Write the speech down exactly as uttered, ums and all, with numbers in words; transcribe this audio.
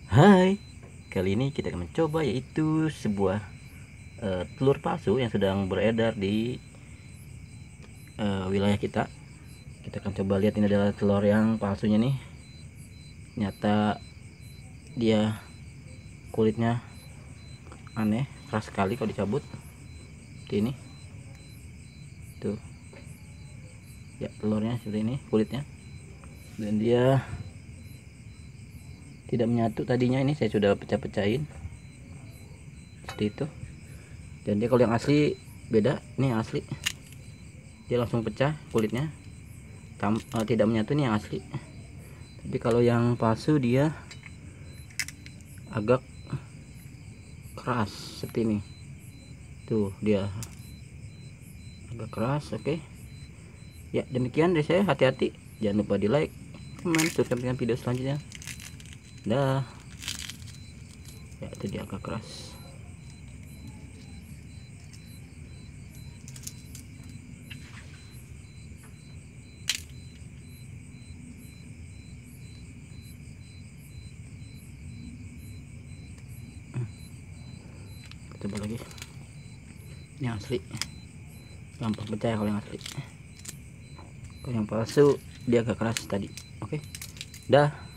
Hai, kali ini kita akan mencoba yaitu sebuah uh, telur palsu yang sedang beredar di uh, wilayah kita. Kita akan coba lihat, ini adalah telur yang palsunya nih. Ternyata dia kulitnya aneh, keras sekali kalau dicabut. Seperti ini. Tuh. Ya, telurnya seperti ini kulitnya. Dan dia tidak menyatu tadinya, ini saya sudah pecah-pecahin. Seperti itu. Dan dia kalau yang asli beda, ini yang asli. Dia langsung pecah kulitnya. Tam, uh, tidak menyatu nih yang asli. Tapi kalau yang palsu dia agak keras seperti ini. Tuh dia agak keras. Oke, okay. Ya demikian dari saya, hati-hati, jangan lupa di like, komen, subscribe dengan video selanjutnya. Dah. Ya itu dia agak keras. Coba lagi, ini yang asli gampang percaya. Kalau yang asli, kalau yang palsu dia agak keras tadi. Oke, okay. Dah.